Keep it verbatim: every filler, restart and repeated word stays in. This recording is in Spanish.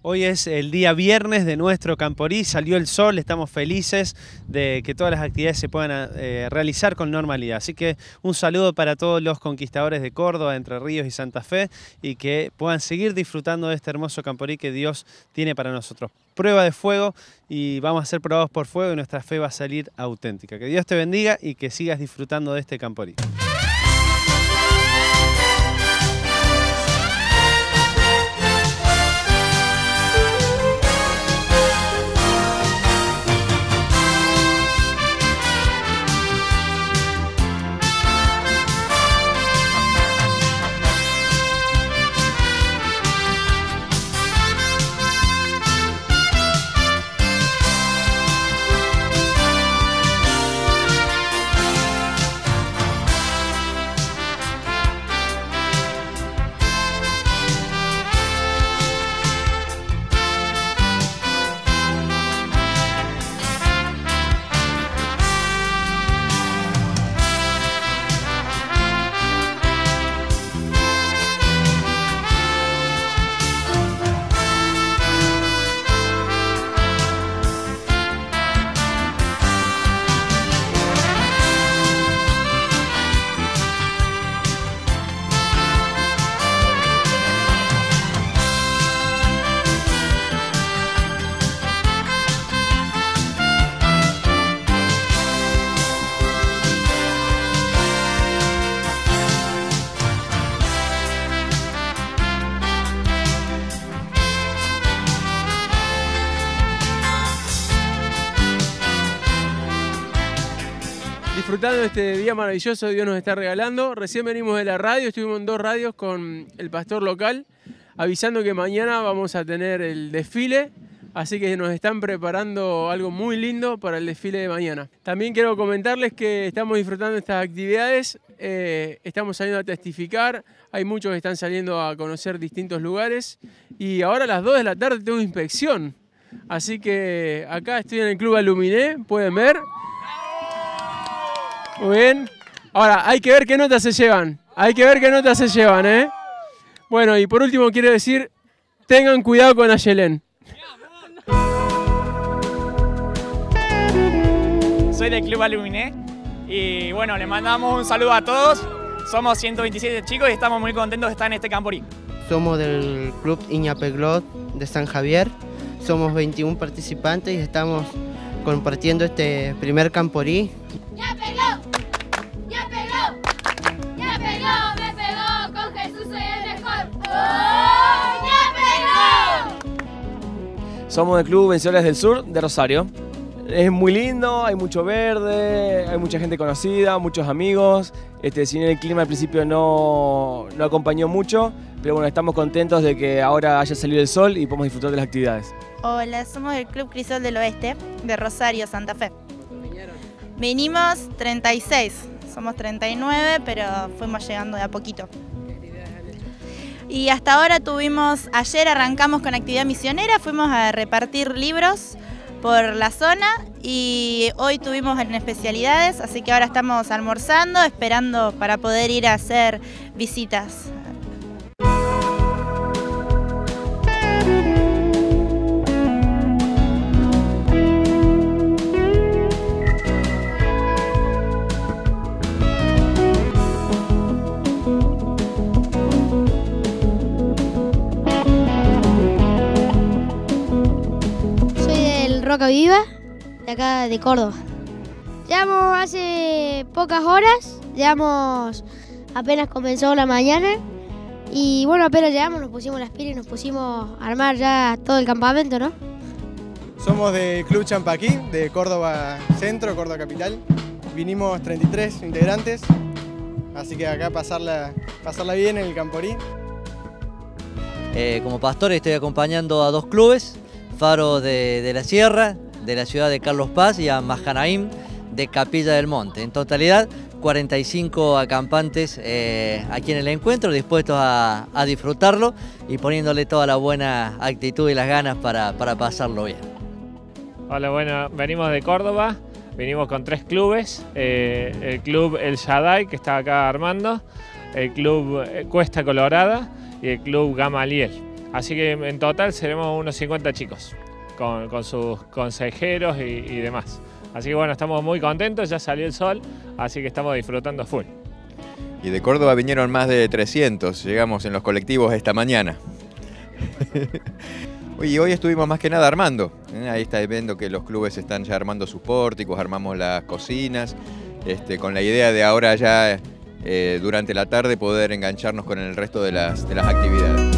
Hoy es el día viernes de nuestro Camporí, salió el sol, estamos felices de que todas las actividades se puedan eh, realizar con normalidad. Así que un saludo para todos los conquistadores de Córdoba, Entre Ríos y Santa Fe, y que puedan seguir disfrutando de este hermoso Camporí que Dios tiene para nosotros. Prueba de fuego y vamos a ser probados por fuego y nuestra fe va a salir auténtica. Que Dios te bendiga y que sigas disfrutando de este Camporí. Disfrutando de este día maravilloso que Dios nos está regalando. Recién venimos de la radio, estuvimos en dos radios con el pastor local, avisando que mañana vamos a tener el desfile, así que nos están preparando algo muy lindo para el desfile de mañana. También quiero comentarles que estamos disfrutando de estas actividades, eh, estamos saliendo a testificar, hay muchos que están saliendo a conocer distintos lugares y ahora a las dos de la tarde tengo inspección, así que acá estoy en el Club Aluminé, pueden ver. Muy bien. Ahora, hay que ver qué notas se llevan. Hay que ver qué notas se llevan, ¿eh? Bueno, y por último quiero decir, tengan cuidado con Ayelén. Soy del Club Aluminé y bueno, le mandamos un saludo a todos. Somos ciento veintisiete chicos y estamos muy contentos de estar en este Camporí. Somos del Club Iñapeglot de San Javier. Somos veintiún participantes y estamos compartiendo este primer Camporí. ¡Ya pegó! ¡Ya pegó! ¡Ya pegó! ¡Me pegó! ¡Con Jesús soy el mejor! ¡Oh! ¡Ya pegó! Somos del Club Vencedores del Sur de Rosario. Es muy lindo, hay mucho verde, hay mucha gente conocida, muchos amigos. Este, si bien el clima al principio no, no acompañó mucho, pero bueno, estamos contentos de que ahora haya salido el sol y podemos disfrutar de las actividades. Hola, somos del Club Crisol del Oeste, de Rosario, Santa Fe. Vinimos treinta y seis, somos treinta y nueve, pero fuimos llegando de a poquito. Y hasta ahora tuvimos, ayer arrancamos con actividad misionera, fuimos a repartir libros por la zona y hoy tuvimos en especialidades, así que ahora estamos almorzando, esperando para poder ir a hacer visitas. Roca Viva, de acá de Córdoba. Llegamos hace pocas horas, llegamos apenas comenzó la mañana y bueno, apenas llegamos nos pusimos las pilas y nos pusimos a armar ya todo el campamento, ¿no? Somos del Club Champaquí, de Córdoba Centro, Córdoba Capital. Vinimos treinta y tres integrantes, así que acá pasarla, pasarla bien en el Camporí. Eh, como pastor estoy acompañando a dos clubes, Faro de, de la Sierra, de la ciudad de Carlos Paz, y a Mahanaim de Capilla del Monte. En totalidad, cuarenta y cinco acampantes eh, aquí en el encuentro, dispuestos a, a disfrutarlo y poniéndole toda la buena actitud y las ganas para, para pasarlo bien. Hola, bueno, venimos de Córdoba, venimos con tres clubes, eh, el club El Shaddai, que está acá armando, el club Cuesta Colorada y el club Gamaliel. Así que en total seremos unos cincuenta chicos, con, con sus consejeros y, y demás. Así que bueno, estamos muy contentos, ya salió el sol, así que estamos disfrutando full. Y de Córdoba vinieron más de trescientos, llegamos en los colectivos esta mañana. Y hoy estuvimos más que nada armando, ¿eh? Ahí está viendo que los clubes están ya armando sus pórticos, armamos las cocinas, este, con la idea de ahora ya eh, durante la tarde poder engancharnos con el resto de las, de las actividades.